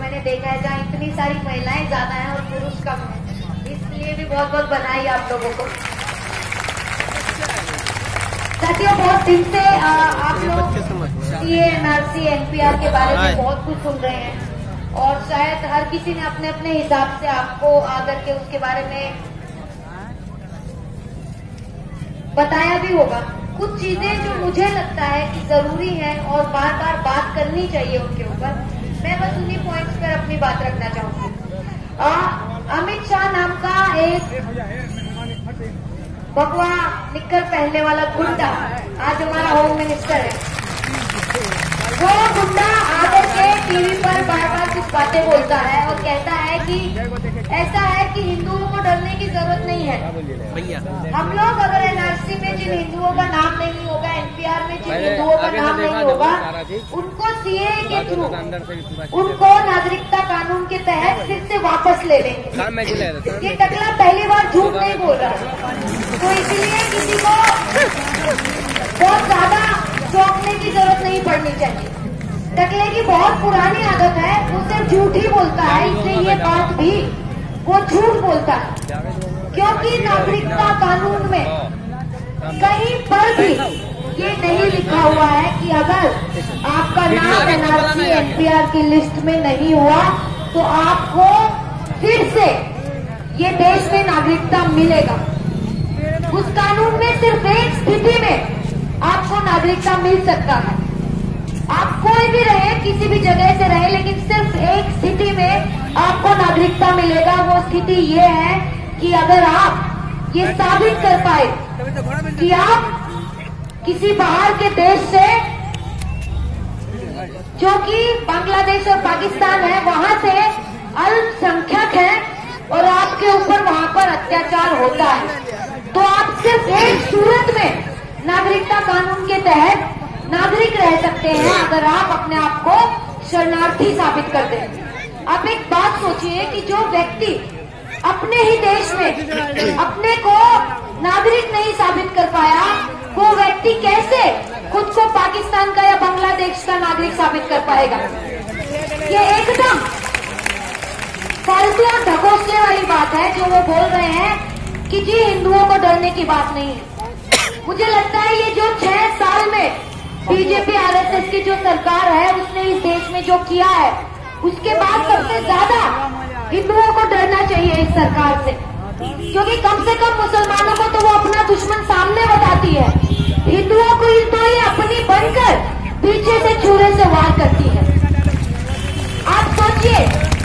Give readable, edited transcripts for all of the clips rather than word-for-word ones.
मैंने देखा है जहाँ इतनी सारी महिलाएं ज्यादा हैं और पुरुष कम हैं। इसलिए भी बहुत बहुत बधाई आप लोगों को। साथियों, बहुत दिन से आप लोग सीए, एनआरसी, एनपीआर के बारे में बहुत कुछ सुन रहे हैं और शायद हर किसी ने अपने अपने हिसाब से आपको आकर के उसके बारे में बताया भी होगा। कुछ चीजें जो मुझे लगता है कि जरूरी है और बार बार बात करनी चाहिए उनके ऊपर, मैं बस उन्हीं पॉइंट्स पर अपनी बात रखना चाहूंगी। अमित शाह नाम का एक भगवा निक्कर पहनने वाला गुंडा आज हमारा होम मिनिस्टर है। वो गुंडा आकर के टीवी पर बार बार कुछ बातें बोलता है और कहता है कि ऐसा है कि हिंदुओं को डरने की जरूरत नहीं है। हम लोग अगर एनआरसी में जिन हिंदुओं का नाम नहीं होगा, एनपीआर में जिन हिंदुओं का नाम नहीं होगा, उनको सीए के थ्रू उनको नागरिकता कानून के तहत फिर से वापस ले लेंगे। ये टकला पहली बार झूठ नहीं बोल रहा है, तो इसलिए किसी को बहुत ज्यादा चौंकने की जरूरत नहीं पड़नी चाहिए। टकले की बहुत पुरानी आदत है, वो सिर्फ झूठ ही बोलता है, इसलिए ये बात भी वो झूठ बोलता है। क्योंकि नागरिकता कानून में कहीं पर भी ये नहीं लिखा हुआ है कि अगर आपका नाम एनआरसी एनपीआर की लिस्ट में नहीं हुआ तो आपको फिर से ये देश में नागरिकता मिलेगा। उस कानून में सिर्फ एक स्थिति में आपको नागरिकता मिल सकता है। आप कोई भी रहे, किसी भी जगह से रहे, लेकिन सिर्फ एक स्थिति में आपको नागरिकता मिलेगा। वो स्थिति ये है कि अगर आप ये साबित कर पाए कि आप किसी बाहर के देश से, जो कि बांग्लादेश और पाकिस्तान है, वहां से अल्पसंख्यक हैं और आपके ऊपर वहां पर अत्याचार होता है, तो आप सिर्फ एक सूरत में नागरिकता कानून के तहत नागरिक रह सकते हैं अगर आप अपने आप को शरणार्थी साबित कर दें। आप एक बात सोचिए कि जो व्यक्ति अपने ही देश में अपने को नागरिक नहीं साबित कर पाया, वो व्यक्ति कैसे खुद को पाकिस्तान का या बांग्लादेश का नागरिक साबित कर पाएगा? ये एकदम फालतू और ढकोसले वाली बात है जो वो बोल रहे हैं कि जी हिंदुओं को डरने की बात नहीं है। मुझे लगता है ये जो 6 साल में बीजेपी आरएसएस की जो सरकार है उसने इस देश में जो किया है, उसके बाद सबसे ज्यादा हिंदुओं को डरना चाहिए इस सरकार से, क्योंकि कम से कम मुसलमानों को तो वो अपना दुश्मन सामने बताती है, हिंदुओं को तो ये अपनी बनकर पीछे से छुरे से वार करती है। आप सोचिए,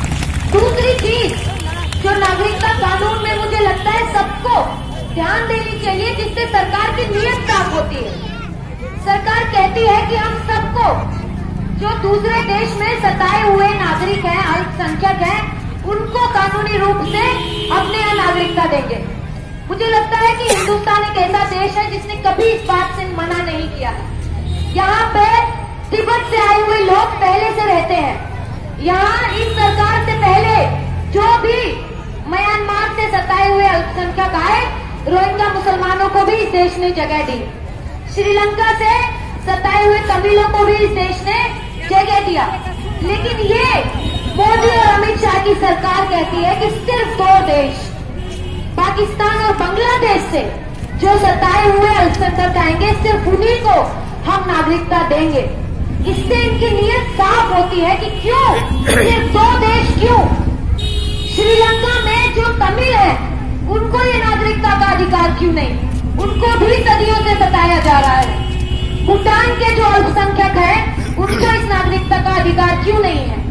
दूसरी चीज जो नागरिकता कानून में मुझे लगता है सबको ध्यान देनी चाहिए, जिससे सरकार की नीयत साफ होती है। सरकार कहती है कि हम सबको जो दूसरे देश में सताए हुए नागरिक हैं, अल्पसंख्यक हैं, उनको कानूनी रूप से अपने यहाँ नागरिकता देंगे। मुझे लगता है कि हिंदुस्तान एक ऐसा देश है जिसने कभी इस बात से मना नहीं किया है। यहाँ पे तिब्बत से आए हुए लोग पहले से रहते हैं। यहाँ इस सरकार से पहले जो भी म्यांमार से सताए हुए अल्पसंख्यक आए, रोहिंग्या मुसलमानों को भी इस देश ने जगह दी। श्रीलंका से सताए हुए तमिलों को भी इस देश ने जगह दिया। लेकिन ये मोदी और अमित शाह की सरकार कहती है कि सिर्फ 2 देश, पाकिस्तान और बांग्लादेश से जो सताए हुए अल्पसंख्यक आएंगे, सिर्फ उन्हीं को हम नागरिकता देंगे। इससे इनकी नीयत साफ होती है कि क्यों सिर्फ 2 देश, क्यों श्रीलंका में जो तमिल है उनको ये नागरिकता का अधिकार क्यों नहीं? उनको भी सदियों से सताया जा रहा है। भूटान के जो अल्पसंख्यक हैं उनको इस नागरिकता का अधिकार क्यों नहीं है?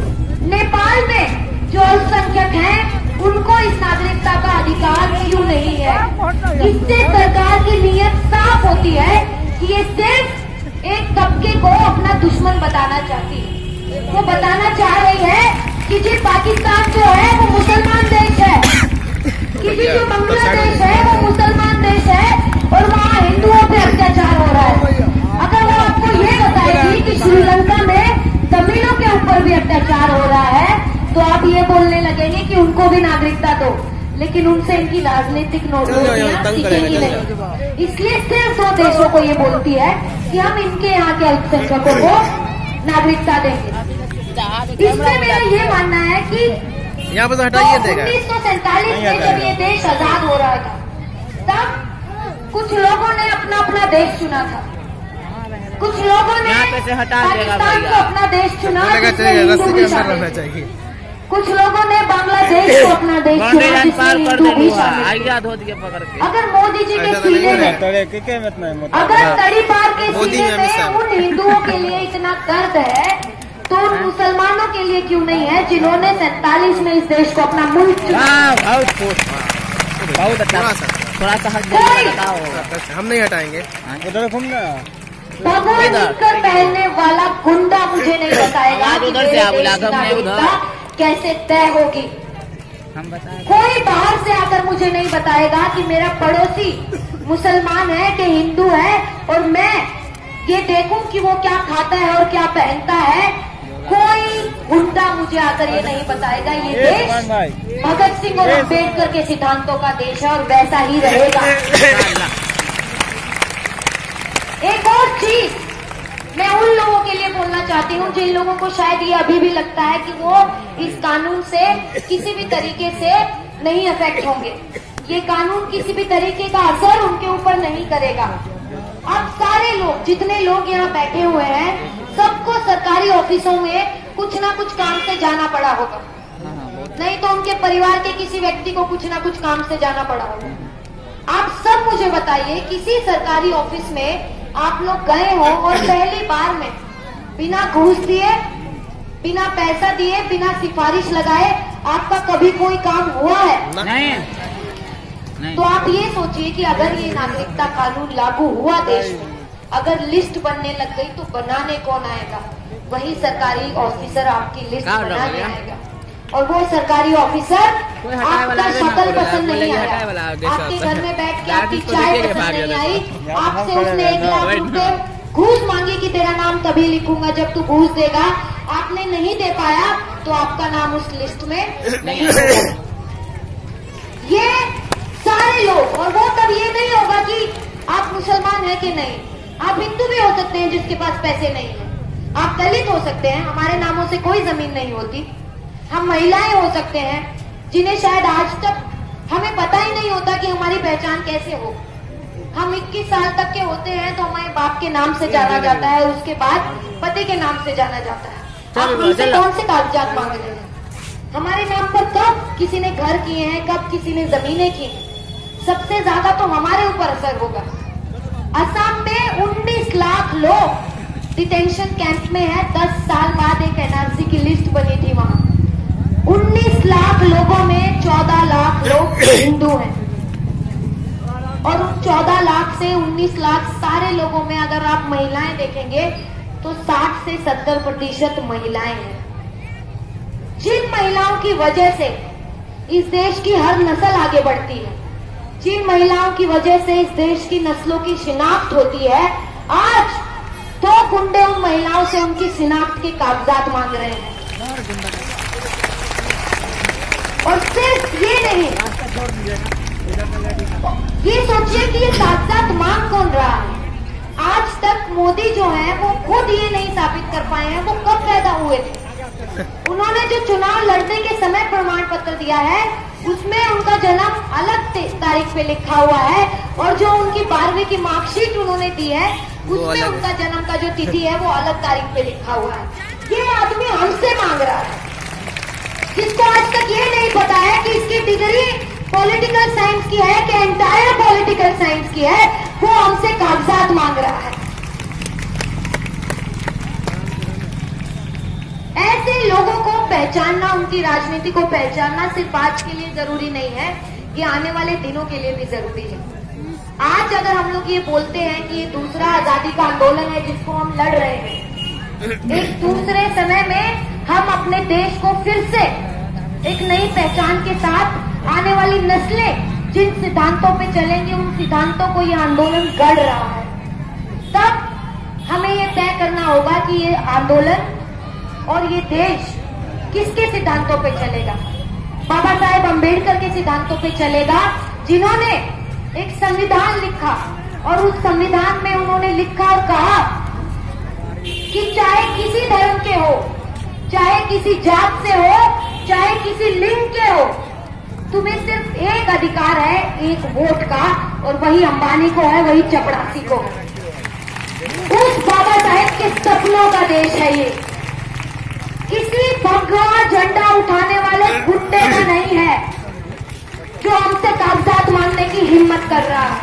नेपाल में जो अल्पसंख्यक हैं उनको इस नागरिकता का अधिकार क्यों नहीं है? इससे सरकार की नीयत साफ होती है कि ये सिर्फ एक तबके को अपना दुश्मन बताना चाहती है। वो बताना चाह रही है कि जी पाकिस्तान जो है वो मुसलमान देश है, कि जी जो बांग्लादेश है वो मुसलमान देश है और वहाँ हिंदुओं पे अत्याचार हो रहा है। अगर वो आपको ये बताएगी कि श्रीलंका में तमिलों के ऊपर भी अत्याचार हो रहा है, तो आप ये बोलने लगेंगे कि उनको भी नागरिकता दो, लेकिन उनसे इनकी राजनीतिक नोटियां सीखेंगी नहीं। इसलिए सिर्फ 2 देशों को ये बोलती है कि हम इनके यहाँ के अल्पसंख्यकों को नागरिकता देंगे। इसमें मेरा ये मानना है कि यहाँ पर हटाइए देगा 1947 में जब ये देश आजाद हो रहा था तब कुछ लोगों ने अपना अपना देश चुना था, कुछ लोगों ने पाकिस्तान को अपना देश चुना, चाहिए कुछ लोगों ने बांग्लादेश को अपना देश चुना जिसमें हिंदू भी शामिल। अगर मोदी जी के सीने में, अगर तड़ी पार के सीने में उन हिंदुओं के लिए इतना दर्द है तो उन मुसलमानों के लिए क्यों नहीं है जिन्होंने 47 में इस देश को अपना मुल्क चुना। बहुत अच्छा, थोड़ा सा हम नहीं हटाएंगे। भगवान कर पहनने वाला गुंडा मुझे नहीं बताएगा कि मेरे देश की नागरिकता कैसे तय होगी। कोई बाहर से आकर मुझे नहीं बताएगा कि मेरा पड़ोसी मुसलमान है कि हिंदू है और मैं ये देखूं कि वो क्या खाता है और क्या पहनता है। कोई गुंडा मुझे आकर ये नहीं बताएगा। ये देश भगत सिंह और अम्बेडकर के सिद्धांतों का देश है और वैसा ही रहेगा। एक और चीज मैं उन लोगों के लिए बोलना चाहती हूँ जिन लोगों को शायद ये अभी भी लगता है कि वो इस कानून से किसी भी तरीके से नहीं अफेक्ट होंगे। ये कानून किसी भी तरीके का असर उनके ऊपर नहीं करेगा। अब सारे लोग, जितने लोग यहाँ बैठे हुए हैं, सबको सरकारी ऑफिसों में कुछ ना कुछ काम से जाना पड़ा होगा, नहीं तो उनके परिवार के किसी व्यक्ति को कुछ ना कुछ काम से जाना पड़ा होगा। आप सब मुझे बताइए, किसी सरकारी ऑफिस में आप लोग गए हो और पहली बार में बिना घूस दिए, बिना पैसा दिए, बिना सिफारिश लगाए आपका कभी कोई काम हुआ है? नहीं। तो आप ये सोचिए कि अगर ये नागरिकता कानून लागू हुआ देश में, अगर लिस्ट बनने लग गई तो बनाने कौन आएगा? वही सरकारी ऑफिसर आपकी लिस्ट बनाने आएगा। और वो सरकारी ऑफिसर आपका शक्ल पसंद नहीं आया, आपके घर में बैठ के आपकी चाय पसंद नहीं आई, आपसे उसने 1 लाख रुपए घूस मांगी कि तेरा नाम तभी लिखूंगा जब तू घूस देगा, आपने नहीं दे पाया तो आपका नाम उस लिस्ट में नहीं होगा। ये सारे लोग, और वो तब ये नहीं होगा कि आप मुसलमान हैं कि नहीं, आप हिंदू भी हो सकते हैं जिसके पास पैसे नहीं है, आप दलित हो सकते हैं, हमारे नामों से कोई जमीन नहीं होती, हम महिलाएं हो सकते हैं जिन्हें शायद आज तक हमें पता ही नहीं होता कि हमारी पहचान कैसे हो। हम 21 साल तक के होते हैं तो हमारे बाप के नाम से जाना जाता है, उसके बाद पति के नाम से जाना जाता है। आप उनसे कौन से कागजात मांग रहे हैं? हमारे नाम पर कब किसी ने घर किए हैं, कब किसी ने जमीनें की हैं? सबसे ज्यादा तो हमारे ऊपर असर होगा। असम में 19 लाख लोग डिटेंशन कैंप में है। 10 साल बाद एक एनआरसी की लिस्ट बनी थी, वहां 19 लाख लोगों में 14 लाख लोग हिंदू हैं, और उन 14 लाख से 19 लाख सारे लोगों में अगर आप महिलाएं देखेंगे तो 60 से 70% महिलाएं हैं। जिन महिलाओं की वजह से इस देश की हर नस्ल आगे बढ़ती है, जिन महिलाओं की वजह से इस देश की नस्लों की शिनाख्त होती है, आज तो गुंडे उन महिलाओं से उनकी शिनाख्त के कागजात मांग रहे हैं। और सिर्फ ये नहीं, ये सोचिए कि ये कागजात मांग कौन रहा है। आज तक मोदी जो है वो खुद ये नहीं साबित कर पाए हैं वो कब पैदा हुए थे। उन्होंने जो चुनाव लड़ने के समय प्रमाण पत्र दिया है उसमें उनका जन्म अलग तारीख पे लिखा हुआ है, और जो उनकी 12वीं की मार्कशीट उन्होंने दी है उसमें उनका जन्म का जो तिथि है वो अलग तारीख पे लिखा हुआ है। ये आदमी हमसे मांग रहा है, जिसको आज तक ये नहीं पता है कि इसकी डिग्री पॉलिटिकल साइंस की है कि एंटायर पॉलिटिकल साइंस की है, वो हमसे कागजात मांग रहा है। ऐसे लोगों को पहचानना, उनकी राजनीति को पहचानना सिर्फ आज के लिए जरूरी नहीं है, ये आने वाले दिनों के लिए भी जरूरी है। आज अगर हम लोग ये बोलते हैं कि ये दूसरा आजादी का आंदोलन है जिसको हम लड़ रहे हैं, एक दूसरे समय में हम अपने देश को फिर से एक नई पहचान के साथ आने वाली नस्लें जिन सिद्धांतों पे चलेंगी उन सिद्धांतों को ये आंदोलन गढ़ रहा है। तब हमें ये तय करना होगा कि ये आंदोलन और ये देश किसके सिद्धांतों पे चलेगा। बाबा साहेब अम्बेडकर के सिद्धांतों पे चलेगा, जिन्होंने एक संविधान लिखा और उस संविधान में उन्होंने लिखा और कहा कि चाहे किसी धर्म के हो, चाहे किसी जात से हो, चाहे किसी लिंग के हो, तुम्हें सिर्फ एक अधिकार है, एक वोट का, और वही अंबानी को है, वही चपरासी को है। उस बाबा साहेब के सपनों का देश है ये। किसी भगवा झंडा उठाने वाले गुंडे का नहीं है जो हमसे कागजात मांगने की हिम्मत कर रहा है।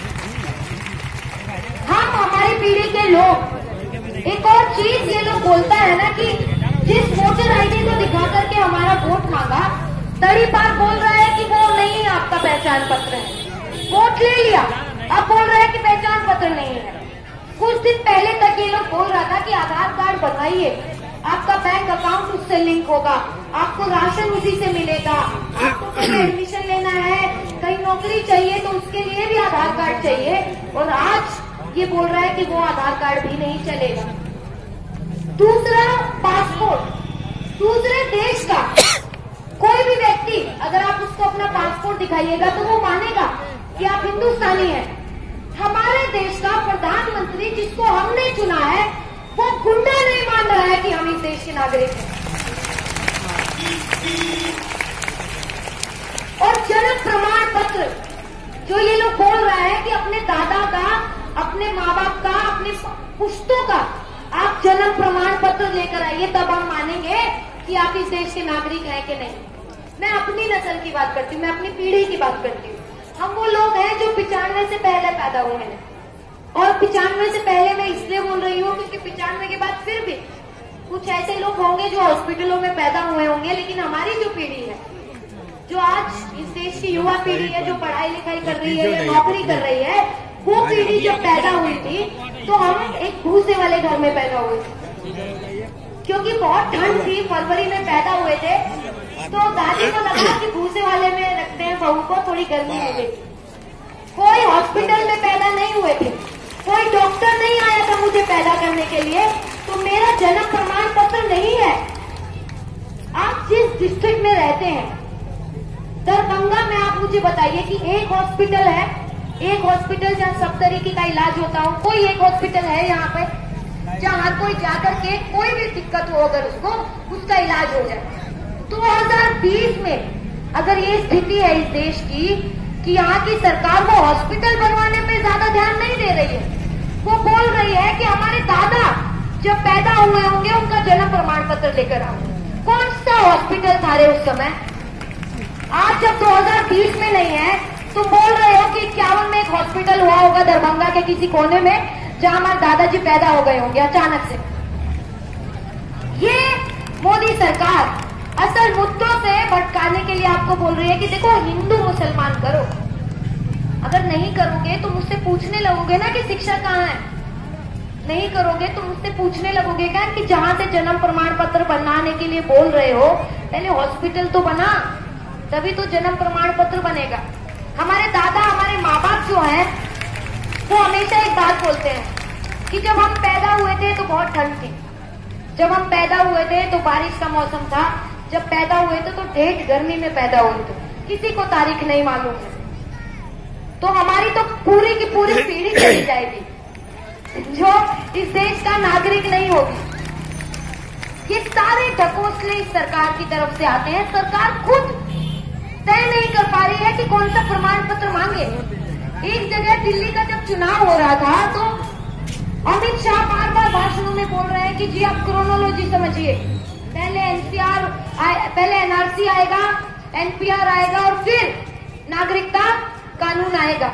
हम हमारी पीढ़ी के लोग, एक और चीज ये लोग बोलता है ना कि जिस वोटर आईडी को दिखा करके हमारा वोट मांगा, तड़ी बार बोल रहा है कि वो नहीं आपका पहचान पत्र है। वोट ले लिया, अब बोल रहा है कि पहचान पत्र नहीं है। कुछ दिन पहले तक ये लोग बोल रहा था कि आधार कार्ड बनवाइए, आपका बैंक अकाउंट उससे लिंक होगा, आपको राशन उसी से मिलेगा, आपको कहीं एडमिशन लेना है, कहीं नौकरी चाहिए तो उसके लिए भी आधार कार्ड चाहिए। और आज ये बोल रहा है कि वो आधार कार्ड भी नहीं चलेगा। दूसरा, पासपोर्ट। दूसरे देश का कोई भी व्यक्ति अगर आप उसको अपना पासपोर्ट दिखाइएगा तो वो मानेगा कि आप हिंदुस्तानी हैं। हमारे देश का प्रधानमंत्री जिसको हमने चुना है, वो गुंडा नहीं मान रहा है कि हम इस देश के नागरिक हैं। और जन्म प्रमाण पत्र जो ये लोग बोल रहा है कि अपने दादा का, अपने माँ बाप का, अपने पुश्तों का आप जन्म प्रमाण पत्र लेकर आइए, तब हम मानेंगे कि आप इस देश के नागरिक हैं कि नहीं। मैं अपनी नस्ल की बात करती हूँ, मैं अपनी पीढ़ी की बात करती हूँ। हम वो लोग हैं जो 95 से पहले पैदा हुए हैं। और 95 से पहले मैं इसलिए बोल रही हूँ क्योंकि 95 के बाद फिर भी कुछ ऐसे लोग होंगे जो हॉस्पिटलों में पैदा हुए होंगे, लेकिन हमारी जो पीढ़ी है, जो आज इस देश की युवा पीढ़ी है, जो पढ़ाई लिखाई कर रही है या नौकरी कर रही है, वो पीढ़ी जब पैदा हुई थी तो हम एक भूसे वाले घर में पैदा हुए थे, क्योंकि बहुत ठंड थी। फरवरी में पैदा हुए थे तो दादी को लगा कि भूसे वाले में रखते हैं बहू को, थोड़ी गर्मी मिलेगी। कोई हॉस्पिटल में पैदा नहीं हुए थे, कोई डॉक्टर नहीं आया था मुझे पैदा करने के लिए, तो मेरा जन्म प्रमाण पत्र नहीं है। आप जिस डिस्ट्रिक्ट में रहते हैं, दरभंगा में, आप मुझे बताइए कि एक हॉस्पिटल है, एक हॉस्पिटल जहाँ सब तरीके का इलाज होता हो, कोई एक हॉस्पिटल है यहाँ पे जहाँ हर कोई जाकर के कोई भी दिक्कत हो अगर उसको, उसका इलाज हो जाए। 2020 में अगर ये स्थिति है इस देश की कि यहाँ की सरकार वो हॉस्पिटल बनवाने पे ज्यादा ध्यान नहीं दे रही है, वो बोल रही है कि हमारे दादा जब पैदा हुए होंगे उनका जन्म प्रमाण पत्र लेकर आओ। कौन सा हॉस्पिटल था रे उस समय? आज जब 2020 में नहीं है, तुम बोल रहे हो कि 51 में एक हॉस्पिटल हुआ होगा दरभंगा के किसी कोने में जहां हमारे दादाजी पैदा हो गए होंगे अचानक से। ये मोदी सरकार असल मुद्दों से भटकाने के लिए आपको बोल रही है कि देखो हिंदू मुसलमान करो। अगर नहीं करोगे तो मुझसे पूछने लगोगे ना कि शिक्षा कहाँ है, नहीं करोगे तो मुझसे पूछने लगोगे क्या कि जहां से जन्म प्रमाण पत्र बनाने के लिए बोल रहे हो, पहले हॉस्पिटल तो बना, तभी तो जन्म प्रमाण पत्र बनेगा। हमारे दादा, हमारे माँ बाप जो हैं, वो हमेशा एक बात बोलते हैं कि जब हम पैदा हुए थे तो बहुत ठंड थी, जब हम पैदा हुए थे तो बारिश का मौसम था, जब पैदा हुए थे तो ढेर गर्मी में पैदा हुए थे, किसी को तारीख नहीं मालूम है। तो हमारी तो पूरी की पूरी पीढ़ी चली जाएगी जो इस देश का नागरिक नहीं होगी। ये सारे ढकोसले इस सरकार की तरफ से आते हैं। सरकार खुद तय नहीं कर पा रही है कि कौन सा प्रमाण पत्र मांगे। एक जगह दिल्ली का जब चुनाव हो रहा था तो अमित शाह बार बार भाषणों में बोल रहे हैं कि जी आप क्रोनोलॉजी समझिए, पहले एनसीआर, पहले एनआरसी आएगा, एनपीआर आएगा और फिर नागरिकता कानून आएगा।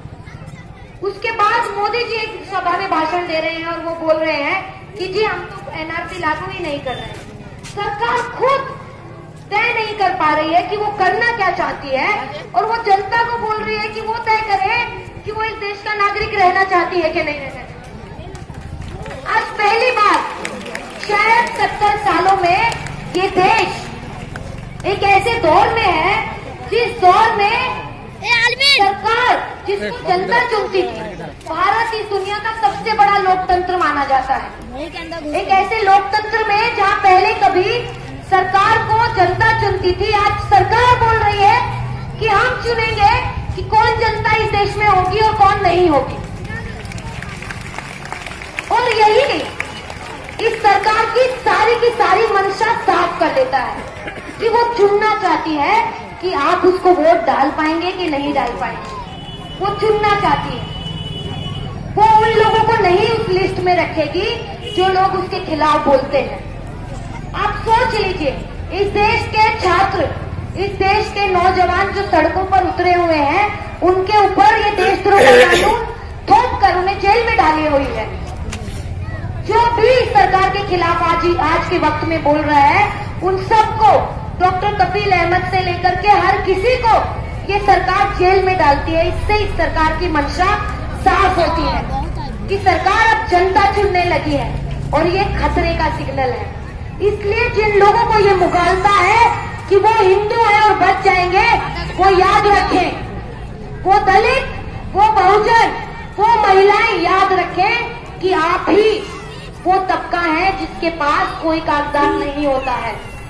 उसके बाद मोदी जी एक सभा में भाषण दे रहे हैं और वो बोल रहे हैं कि जी हम तो एनआरसी लागू ही नहीं कर रहे हैं। सरकार खुद तय नहीं कर पा रही है कि वो करना क्या चाहती है और वो जनता को बोल रही है कि वो तय करे कि वो इस देश का नागरिक रहना चाहती है कि नहीं रहना चाहती। आज पहली बार शायद 70 सालों में ये देश एक ऐसे दौर में है जिस दौर में सरकार जिसको जनता चुनती थी। भारत इस दुनिया का सबसे बड़ा लोकतंत्र माना जाता है। एक ऐसे लोकतंत्र में जहाँ पहले कभी सरकार को जनता चुनती थी, आज सरकार बोल रही है कि हम चुनेंगे कि कौन जनता इस देश में होगी और कौन नहीं होगी। और यही इस सरकार की सारी मंशा चुनना चाहती है कि आप उसको वोट डाल पाएंगे कि नहीं डाल पाएंगे। वो चुनना चाहती है, वो उन लोगों को नहीं उस लिस्ट में रखेगी जो लोग उसके खिलाफ बोलते हैं। आप सोच लीजिए, इस देश के छात्र, इस देश के नौजवान जो सड़कों पर उतरे हुए हैं, उनके ऊपर ये देशद्रोह का कानून थोप कर उन्हें जेल में डाली हुई है। जो भी इस सरकार के खिलाफ आज के वक्त में बोल रहा है, उन सबको, डॉक्टर कफील अहमद से लेकर के हर किसी को ये सरकार जेल में डालती है। इससे इस सरकार की मंशा साफ होती है कि सरकार अब जनता चुनने लगी है और ये खतरे का सिग्नल है। इसलिए जिन लोगों को ये मुगालता है कि वो हिंदू है और बच जाएंगे, वो याद रखें, वो दलित, वो बहुजन, वो महिलाएं याद रखें कि आप ही वो तबका है जिसके पास कोई कागजात नहीं होता है।